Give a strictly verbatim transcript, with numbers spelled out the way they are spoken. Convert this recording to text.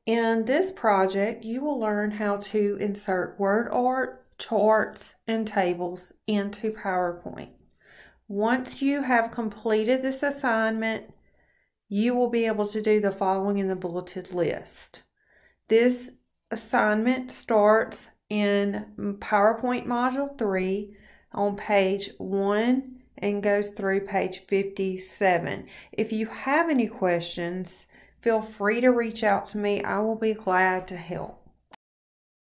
In this project, you will learn how to insert word art, charts, and tables into PowerPoint. Once you have completed this assignment, you will be able to do the following in the bulleted list. This assignment starts in PowerPoint Module three on page one and goes through page fifty-seven. If you have any questions, feel free to reach out to me. I will be glad to help.